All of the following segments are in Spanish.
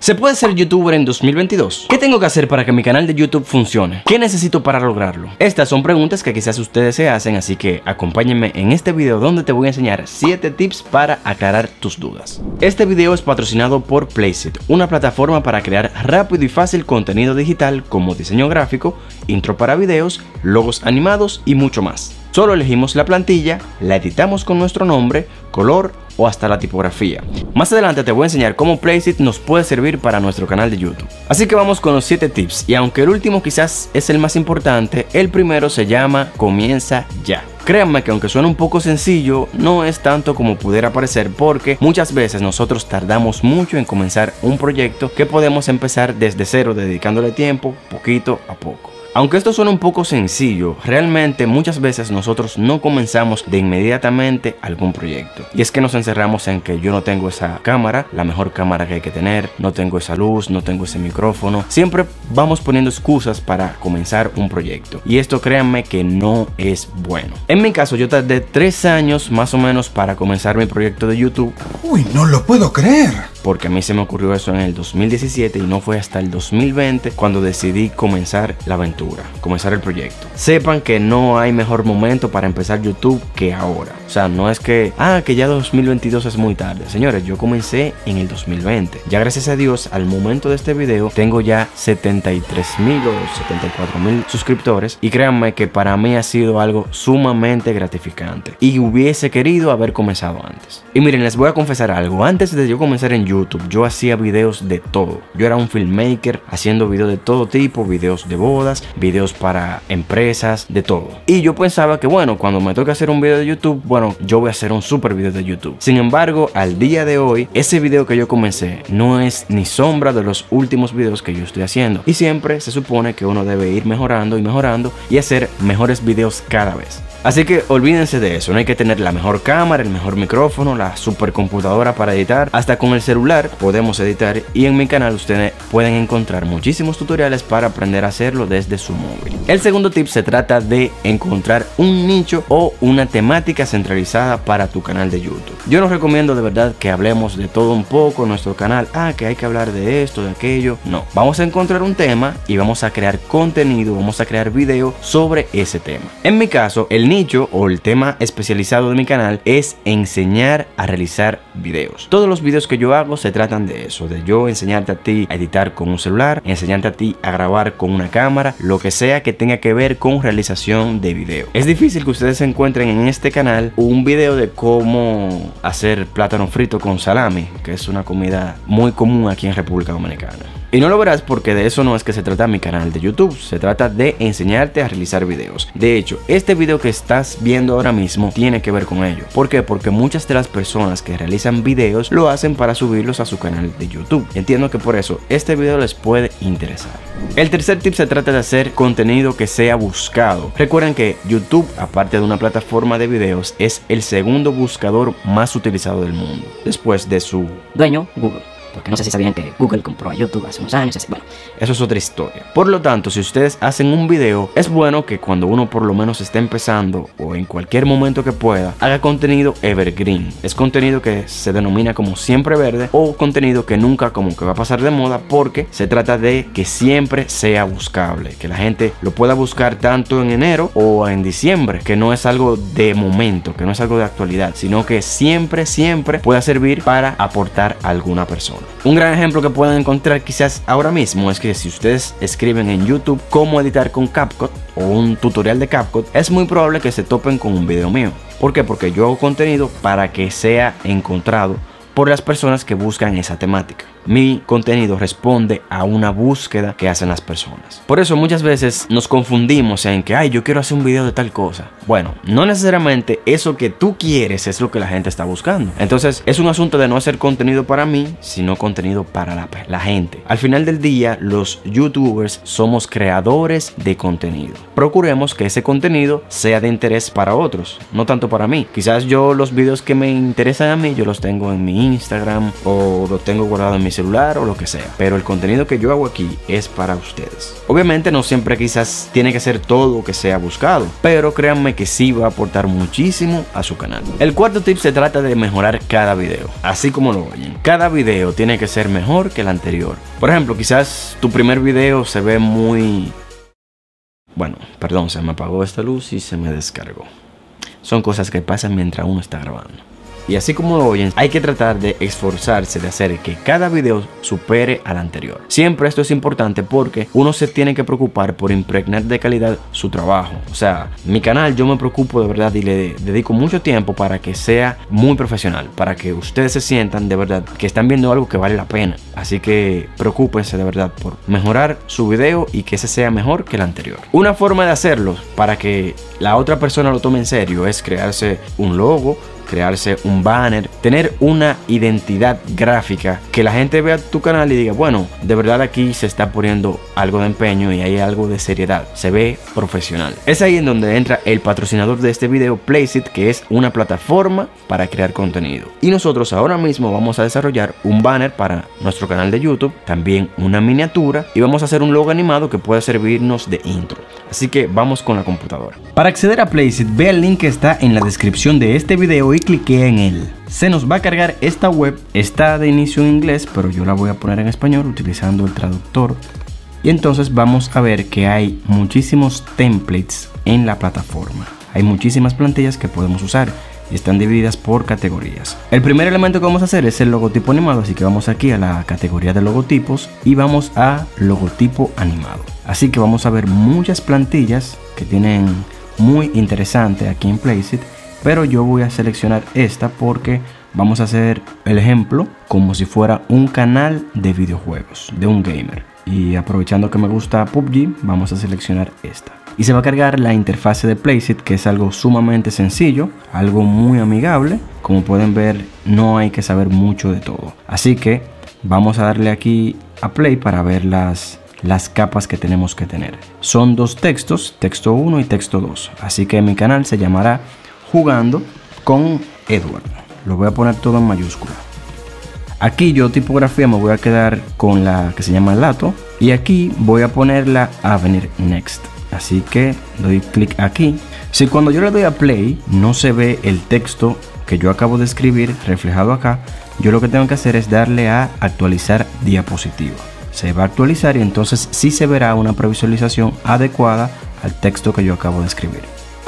¿Se puede ser youtuber en 2022? ¿Qué tengo que hacer para que mi canal de YouTube funcione? ¿Qué necesito para lograrlo? Estas son preguntas que quizás ustedes se hacen, así que acompáñenme en este video donde te voy a enseñar 7 tips para aclarar tus dudas. Este video es patrocinado por Placeit, una plataforma para crear rápido y fácil contenido digital como diseño gráfico, intro para videos, logos animados y mucho más. Solo elegimos la plantilla, la editamos con nuestro nombre, color o hasta la tipografía. Más adelante te voy a enseñar cómo Placeit nos puede servir para nuestro canal de YouTube. Así que vamos con los 7 tips, y aunque el último quizás es el más importante, el primero se llama Comienza ya. Créanme que aunque suena un poco sencillo, no es tanto como pudiera parecer, porque muchas veces nosotros tardamos mucho en comenzar un proyecto que podemos empezar desde cero, dedicándole tiempo poquito a poco. Aunque esto suena un poco sencillo, realmente muchas veces nosotros no comenzamos de inmediatamente algún proyecto. Y es que nos encerramos en que yo no tengo esa cámara, la mejor cámara que hay que tener, no tengo esa luz, no tengo ese micrófono. Siempre vamos poniendo excusas para comenzar un proyecto. Y esto, créanme, que no es bueno. En mi caso, yo tardé 3 años más o menos para comenzar mi proyecto de YouTube. Uy, no lo puedo creer. Porque a mí se me ocurrió eso en el 2017 y no fue hasta el 2020 cuando decidí comenzar la aventura, comenzar el proyecto. Sepan que no hay mejor momento para empezar YouTube que ahora. O sea, no es que ya 2022 es muy tarde. Señores, yo comencé en el 2020. Ya gracias a Dios, al momento de este video, tengo ya 73,000 o 74,000 suscriptores. Y créanme que para mí ha sido algo sumamente gratificante. Y hubiese querido haber comenzado antes. Y miren, les voy a confesar algo. Antes de yo comenzar en YouTube, yo hacía videos de todo. Yo era un filmmaker haciendo videos de todo tipo, videos de bodas, videos para empresas, de todo. Y yo pensaba que bueno, cuando me toque hacer un video de YouTube, bueno, yo voy a hacer un super video de YouTube. Sin embargo, al día de hoy, ese video que yo comencé no es ni sombra de los últimos videos que yo estoy haciendo. Y siempre se supone que uno debe ir mejorando y mejorando y hacer mejores videos cada vez. Así que olvídense de eso, no hay que tener la mejor cámara, el mejor micrófono, la supercomputadora para editar. Hasta con el celular podemos editar, y en mi canal ustedes pueden encontrar muchísimos tutoriales para aprender a hacerlo desde su móvil. El segundo tip se trata de encontrar un nicho o una temática centralizada para tu canal de YouTube. Yo no recomiendo de verdad que hablemos de todo un poco en nuestro canal, que hay que hablar de esto, de aquello. No, vamos a encontrar un tema y vamos a crear contenido, vamos a crear video sobre ese tema. En mi caso, el nicho o el tema especializado de mi canal es enseñar a realizar videos. Todos los videos que yo hago se tratan de eso, de yo enseñarte a ti a editar con un celular, enseñarte a ti a grabar con una cámara, lo que sea que tenga que ver con realización de video. Es difícil que ustedes encuentren en este canal un video de cómo hacer plátano frito con salami, que es una comida muy común aquí en República Dominicana. Y no lo verás porque de eso no es que se trata mi canal de YouTube, se trata de enseñarte a realizar videos. De hecho, este video que estás viendo ahora mismo tiene que ver con ello. ¿Por qué? Porque muchas de las personas que realizan videos lo hacen para subirlos a su canal de YouTube. Entiendo que por eso este video les puede interesar. El tercer tip se trata de hacer contenido que sea buscado. Recuerden que YouTube, aparte de una plataforma de videos, es el segundo buscador más utilizado del mundo, después de su dueño, Google. Porque no sé si sabían que Google compró a YouTube hace unos años, así, bueno. Eso es otra historia. Por lo tanto, si ustedes hacen un video, es bueno que cuando uno por lo menos esté empezando o en cualquier momento que pueda, haga contenido evergreen. Es contenido que se denomina como siempre verde, o contenido que nunca como que va a pasar de moda, porque se trata de que siempre sea buscable, que la gente lo pueda buscar tanto en enero o en diciembre, que no es algo de momento, que no es algo de actualidad, sino que siempre pueda servir para aportar a alguna persona. Un gran ejemplo que pueden encontrar quizás ahora mismo es que si ustedes escriben en YouTube cómo editar con CapCut o un tutorial de CapCut, es muy probable que se topen con un video mío. ¿Por qué? Porque yo hago contenido para que sea encontrado por las personas que buscan esa temática. Mi contenido responde a una búsqueda que hacen las personas. Por eso muchas veces nos confundimos en que yo quiero hacer un video de tal cosa. Bueno, no necesariamente eso que tú quieres es lo que la gente está buscando. Entonces es un asunto de no hacer contenido para mí, sino contenido para la gente. Al final del día, los youtubers somos creadores de contenido. Procuremos que ese contenido sea de interés para otros, no tanto para mí. Quizás yo los videos que me interesan a mí, yo los tengo en mi Instagram o los tengo guardados en mis celular o lo que sea, pero el contenido que yo hago aquí es para ustedes. Obviamente no siempre quizás tiene que ser todo que sea buscado, pero créanme que sí va a aportar muchísimo a su canal. El cuarto tip se trata de mejorar cada video, así como lo oyen. Cada video tiene que ser mejor que el anterior. Por ejemplo, quizás tu primer video se ve muy... Bueno, perdón, se me apagó esta luz y se me descargó. Son cosas que pasan mientras uno está grabando. Y así como lo oyen, hay que tratar de esforzarse de hacer que cada video supere al anterior. Siempre esto es importante porque uno se tiene que preocupar por impregnar de calidad su trabajo. O sea, mi canal yo me preocupo de verdad y le dedico mucho tiempo para que sea muy profesional, para que ustedes se sientan de verdad que están viendo algo que vale la pena. Así que preocúpense de verdad por mejorar su video y que ese sea mejor que el anterior. Una forma de hacerlo para que la otra persona lo tome en serio es crearse un logo, crearse un banner, tener una identidad gráfica, que la gente vea tu canal y diga, bueno, de verdad aquí se está poniendo algo de empeño y hay algo de seriedad, se ve profesional. Es ahí en donde entra el patrocinador de este video, Placeit, que es una plataforma para crear contenido. Y nosotros ahora mismo vamos a desarrollar un banner para nuestro canal de YouTube, también una miniatura, y vamos a hacer un logo animado que pueda servirnos de intro. Así que vamos con la computadora. Para acceder a Placeit, ve el link que está en la descripción de este video y clique en él. Se nos va a cargar esta web. Está de inicio en inglés, pero yo la voy a poner en español utilizando el traductor. Y entonces vamos a ver que hay muchísimos templates en la plataforma. Hay muchísimas plantillas que podemos usar y están divididas por categorías. El primer elemento que vamos a hacer es el logotipo animado, así que vamos aquí a la categoría de logotipos y vamos a logotipo animado. Así que vamos a ver muchas plantillas que tienen muy interesante aquí en Placeit, pero yo voy a seleccionar esta porque vamos a hacer el ejemplo como si fuera un canal de videojuegos de un gamer. Y aprovechando que me gusta PUBG, vamos a seleccionar esta. Y se va a cargar la interfase de Placeit, que es algo sumamente sencillo, algo muy amigable. Como pueden ver, no hay que saber mucho de todo. Así que vamos a darle aquí a play para ver las capas que tenemos que tener. Son dos textos, texto 1 y texto 2. Así que mi canal se llamará Jugando con Edward. Lo voy a poner todo en mayúscula. Aquí yo tipografía me voy a quedar con la que se llama Lato. Y aquí voy a poner la Avenir Next. Así que doy clic aquí. Si cuando yo le doy a play no se ve el texto que yo acabo de escribir reflejado acá, yo lo que tengo que hacer es darle a actualizar diapositiva. Se va a actualizar y entonces sí se verá una previsualización adecuada al texto que yo acabo de escribir.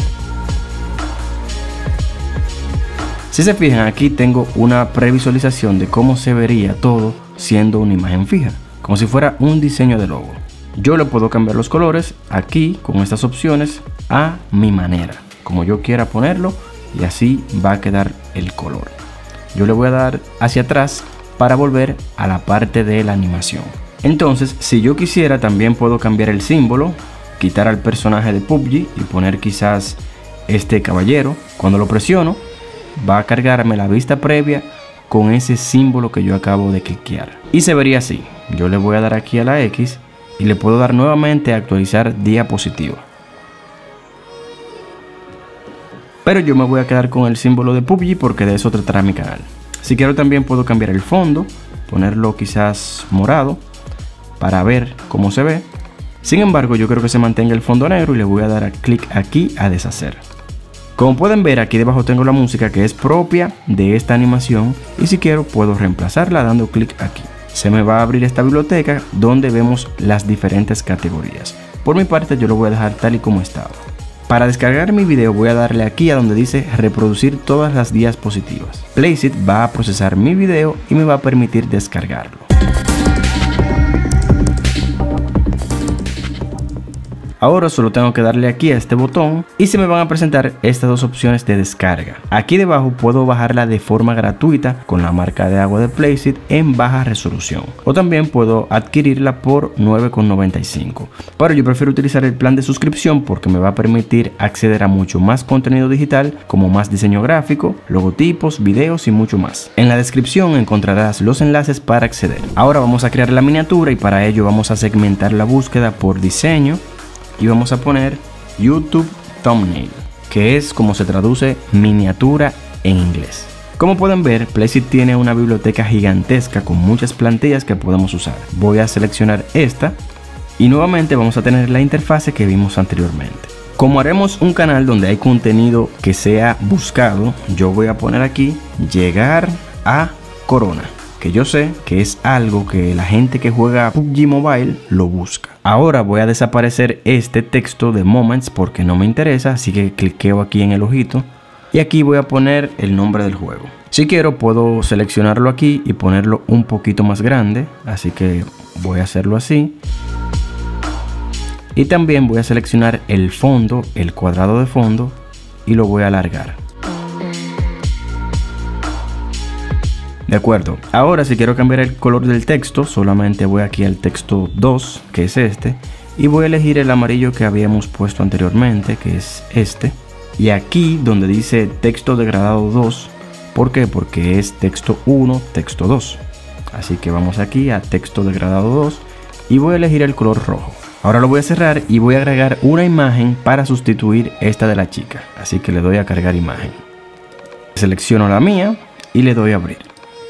Si se fijan, aquí tengo una previsualización de cómo se vería todo siendo una imagen fija, como si fuera un diseño de logo. Yo le puedo cambiar los colores aquí con estas opciones a mi manera, como yo quiera ponerlo, y así va a quedar el color. Yo le voy a dar hacia atrás para volver a la parte de la animación. Entonces, si yo quisiera, también puedo cambiar el símbolo, quitar al personaje de PUBG y poner quizás este caballero. Cuando lo presiono, va a cargarme la vista previa con ese símbolo que yo acabo de cliquear. Y se vería así. Yo le voy a dar aquí a la X y le puedo dar nuevamente a actualizar diapositiva. Pero yo me voy a quedar con el símbolo de PUBG porque de eso tratará mi canal. Si quiero también puedo cambiar el fondo, ponerlo quizás morado para ver cómo se ve. Sin embargo, yo creo que se mantenga el fondo negro y le voy a dar clic aquí a deshacer. Como pueden ver, aquí debajo tengo la música que es propia de esta animación y si quiero puedo reemplazarla dando clic aquí. Se me va a abrir esta biblioteca donde vemos las diferentes categorías. Por mi parte yo lo voy a dejar tal y como estaba. Para descargar mi video voy a darle aquí a donde dice reproducir todas las diapositivas. Placeit va a procesar mi video y me va a permitir descargarlo. Ahora solo tengo que darle aquí a este botón y se me van a presentar estas dos opciones de descarga. Aquí debajo puedo bajarla de forma gratuita con la marca de agua de Placeit en baja resolución. O también puedo adquirirla por $9,95. Pero yo prefiero utilizar el plan de suscripción porque me va a permitir acceder a mucho más contenido digital, como más diseño gráfico, logotipos, videos y mucho más. En la descripción encontrarás los enlaces para acceder. Ahora vamos a crear la miniatura y para ello vamos a segmentar la búsqueda por diseño. Y vamos a poner YouTube Thumbnail, que es como se traduce miniatura en inglés. Como pueden ver, Placeit tiene una biblioteca gigantesca con muchas plantillas que podemos usar. Voy a seleccionar esta y nuevamente vamos a tener la interfase que vimos anteriormente. Como haremos un canal donde hay contenido que sea buscado, yo voy a poner aquí llegar a Corona, que yo sé que es algo que la gente que juega PUBG Mobile lo busca. Ahora voy a desaparecer este texto de Moments porque no me interesa, así que cliqueo aquí en el ojito y aquí voy a poner el nombre del juego. Si quiero puedo seleccionarlo aquí y ponerlo un poquito más grande, así que voy a hacerlo así. Y también voy a seleccionar el fondo, el cuadrado de fondo, y lo voy a alargar. De acuerdo, ahora si quiero cambiar el color del texto, solamente voy aquí al texto 2, que es este, y voy a elegir el amarillo que habíamos puesto anteriormente, que es este. Y aquí donde dice texto degradado 2, ¿por qué? Porque es texto 1, texto 2. Así que vamos aquí a texto degradado 2 y voy a elegir el color rojo. Ahora lo voy a cerrar y voy a agregar una imagen para sustituir esta de la chica. Así que le doy a cargar imagen. Selecciono la mía y le doy a abrir.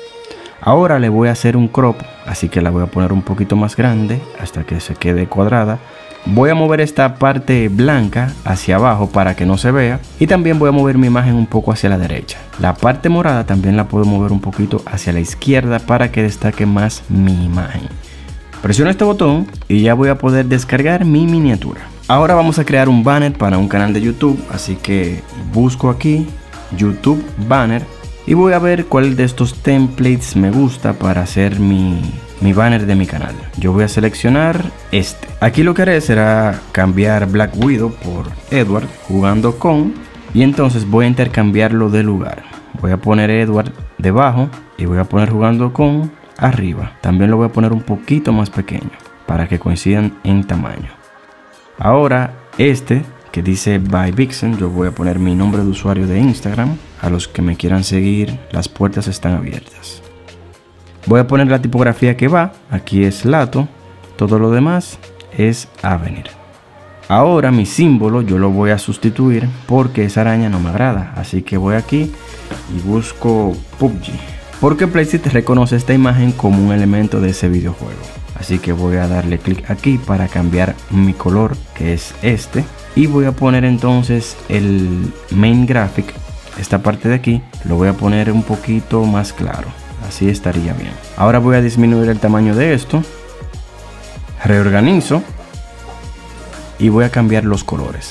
Ahora le voy a hacer un crop, así que la voy a poner un poquito más grande hasta que se quede cuadrada. Voy a mover esta parte blanca hacia abajo para que no se vea. Y también voy a mover mi imagen un poco hacia la derecha. La parte morada también la puedo mover un poquito hacia la izquierda para que destaque más mi imagen. Presiono este botón y ya voy a poder descargar mi miniatura. Ahora vamos a crear un banner para un canal de YouTube. Así que busco aquí YouTube Banner. Y voy a ver cuál de estos templates me gusta para hacer mi banner de mi canal. Yo voy a seleccionar este. Aquí lo que haré será cambiar Black Widow por Edward jugando con. Y entonces voy a intercambiarlo de lugar. Voy a poner Edward debajo y voy a poner jugando con arriba. También lo voy a poner un poquito más pequeño para que coincidan en tamaño. Ahora este que dice By Vixen, yo voy a poner mi nombre de usuario de Instagram. A los que me quieran seguir, las puertas están abiertas. Voy a poner la tipografía que va. Aquí es Lato. Todo lo demás es Avenir. Ahora mi símbolo yo lo voy a sustituir porque esa araña no me agrada. Así que voy aquí y busco PUBG. Porque Placeit reconoce esta imagen como un elemento de ese videojuego. Así que voy a darle clic aquí para cambiar mi color, que es este. Y voy a poner entonces el main graphic. Esta parte de aquí lo voy a poner un poquito más claro. Así estaría bien. Ahora voy a disminuir el tamaño de esto. Reorganizo. Y voy a cambiar los colores.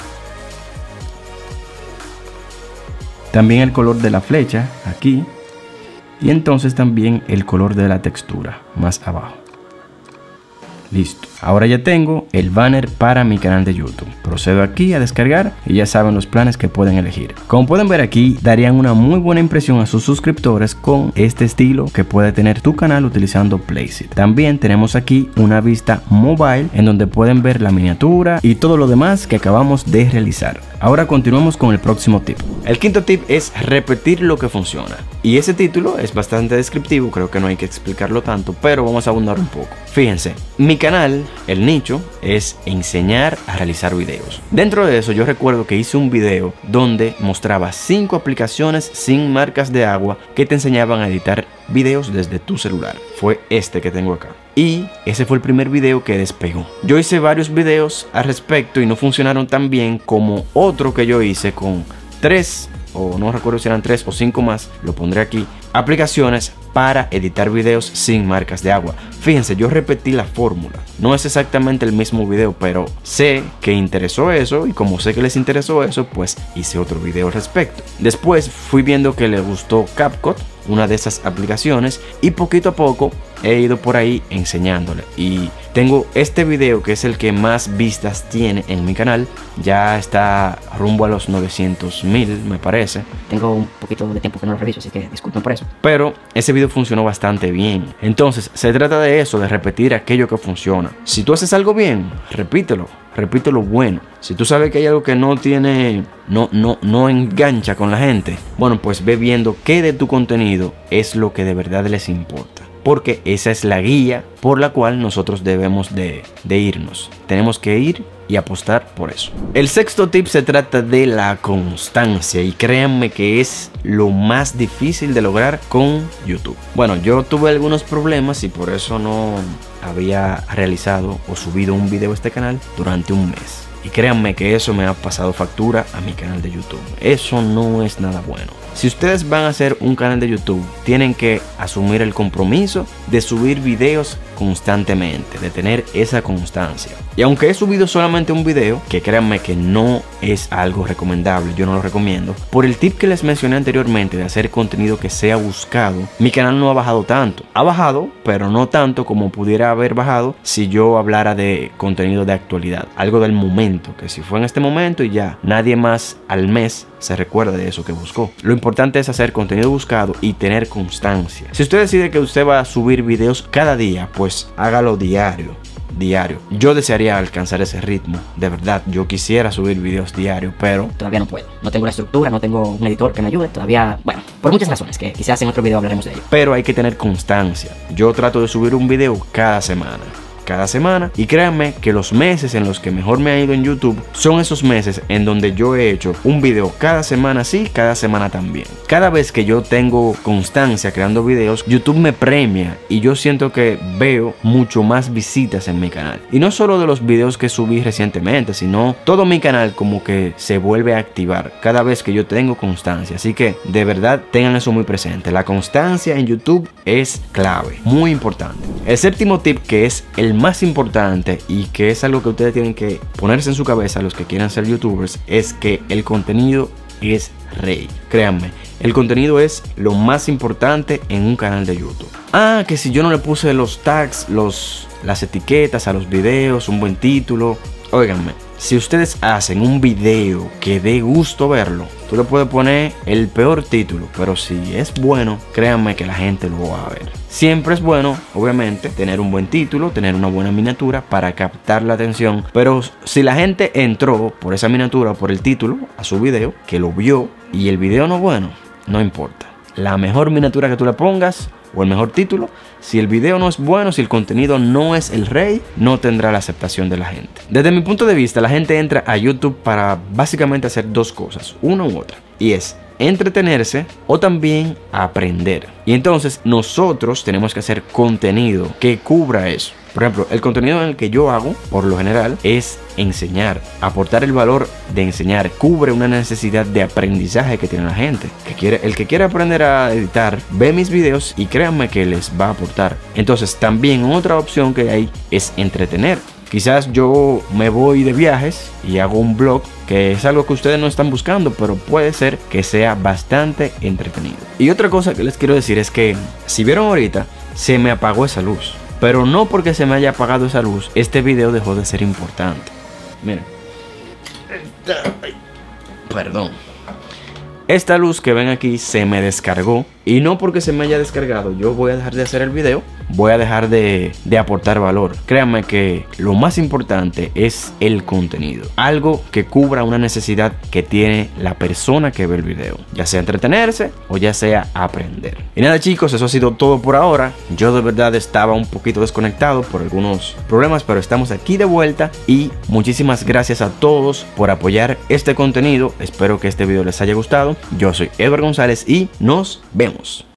También el color de la flecha aquí. Y entonces también el color de la textura más abajo. Listo. Ahora ya tengo el banner para mi canal de YouTube. Procedo aquí a descargar y ya saben los planes que pueden elegir. Como pueden ver aquí, darían una muy buena impresión a sus suscriptores con este estilo que puede tener tu canal utilizando Placeit. También tenemos aquí una vista mobile en donde pueden ver la miniatura y todo lo demás que acabamos de realizar. Ahora continuamos con el próximo tip. El quinto tip es repetir lo que funciona. Y ese título es bastante descriptivo, creo que no hay que explicarlo tanto, pero vamos a abundar un poco. Fíjense, mi canal, el nicho, es enseñar a realizar videos. Dentro de eso yo recuerdo que hice un video donde mostraba 5 aplicaciones sin marcas de agua que te enseñaban a editar videos desde tu celular. Fue este que tengo acá. Y ese fue el primer video que despegó. Yo hice varios videos al respecto y no funcionaron tan bien como otro que yo hice con 3, o no recuerdo si eran 3 o 5 más, lo pondré aquí, aplicaciones para editar videos sin marcas de agua. Fíjense, yo repetí la fórmula. No es exactamente el mismo video, pero sé que interesó eso y como sé que les interesó eso, pues hice otro video al respecto. Después fui viendo que les gustó CapCut, una de esas aplicaciones, y poquito a poco he ido por ahí enseñándole. Y tengo este video que es el que más vistas tiene en mi canal. Ya está rumbo a los 900.000, me parece. Tengo un poquito de tiempo que no lo reviso, así que disculpen por eso. Pero ese video funcionó bastante bien. Entonces se trata de eso, de repetir aquello que funciona. Si tú haces algo bien, repítelo. Repite lo bueno. Si tú sabes que hay algo que no tiene, no engancha con la gente, bueno, pues ve viendo qué de tu contenido es lo que de verdad les importa. Porque esa es la guía por la cual nosotros debemos de irnos. Tenemos que ir y apostar por eso. El sexto tip se trata de la constancia, y créanme que es lo más difícil de lograr con YouTube. Bueno, yo tuve algunos problemas y por eso no había realizado o subido un video a este canal durante un mes. Y créanme que eso me ha pasado factura a mi canal de YouTube. Eso no es nada bueno. Si ustedes van a hacer un canal de YouTube, tienen que asumir el compromiso de subir videos constantemente, de tener esa constancia. Y aunque he subido solamente un video, que créanme que no es algo recomendable, yo no lo recomiendo, por el tip que les mencioné anteriormente de hacer contenido que sea buscado, mi canal no ha bajado tanto. Ha bajado, pero no tanto como pudiera haber bajado si yo hablara de contenido de actualidad, algo del momento, que si fue en este momento y ya nadie más al mes se recuerda de eso que buscó. Lo importante es hacer contenido buscado y tener constancia. Si usted decide que usted va a subir videos cada día, pues hágalo diario. Yo desearía alcanzar ese ritmo. De verdad, yo quisiera subir videos diarios, pero Todavía no puedo. No tengo la estructura, no tengo un editor que me ayude. Todavía, bueno, por muchas razones, que quizás en otro video hablaremos de ello. hay que tener constancia. Yo trato de subir un video cada semana. Y créanme que los meses en los que mejor me ha ido en YouTube son esos meses en donde yo he hecho un video cada semana sí, cada semana también. Cada vez que yo tengo constancia creando videos, YouTube me premia y yo siento que veo mucho más visitas en mi canal. Y no solo de los videos que subí recientemente, sino todo mi canal como que se vuelve a activar cada vez que yo tengo constancia. Así que de verdad tengan eso muy presente. La constancia en YouTube es clave, muy importante. El séptimo tip, que es el más importante y que es algo que ustedes tienen que ponerse en su cabeza los que quieran ser youtubers, es que el contenido es rey. Créanme, el contenido es lo más importante en un canal de YouTube. Que si yo no le puse los tags, las etiquetas a los videos, un buen título. Óiganme, si ustedes hacen un video que dé gusto verlo, tú le puedes poner el peor título, pero si es bueno, créanme que la gente lo va a ver. Siempre es bueno, obviamente, tener un buen título, tener una buena miniatura para captar la atención. Pero si la gente entró por esa miniatura o por el título a su video, que lo vio y el video no es bueno, no importa. La mejor miniatura que tú le pongas o el mejor título, si el video no es bueno, si el contenido no es el rey, no tendrá la aceptación de la gente. Desde mi punto de vista, la gente entra a YouTube para básicamente hacer dos cosas, una u otra, y es entretenerse o también aprender. Y entonces nosotros tenemos que hacer contenido que cubra eso. Por ejemplo, el contenido en el que yo hago, por lo general, es enseñar, aportar el valor de enseñar, cubre una necesidad de aprendizaje que tiene la gente. El que quiere aprender a editar, ve mis videos y créanme que les va a aportar. Entonces, también otra opción que hay es entretener. Quizás yo me voy de viajes y hago un vlog, que es algo que ustedes no están buscando, pero puede ser que sea bastante entretenido. Y otra cosa que les quiero decir es que, si vieron ahorita, se me apagó esa luz. Pero no porque se me haya apagado esa luz, este video dejó de ser importante. Miren. Perdón. Esta luz que ven aquí se me descargó. Y no porque se me haya descargado yo voy a dejar de hacer el video, voy a dejar de aportar valor. Créanme que lo más importante es el contenido, algo que cubra una necesidad que tiene la persona que ve el video, ya sea entretenerse o ya sea aprender. Y nada chicos, eso ha sido todo por ahora. Yo de verdad estaba un poquito desconectado por algunos problemas, pero estamos aquí de vuelta. Y muchísimas gracias a todos por apoyar este contenido. Espero que este video les haya gustado. Yo soy Edward González y nos vemos.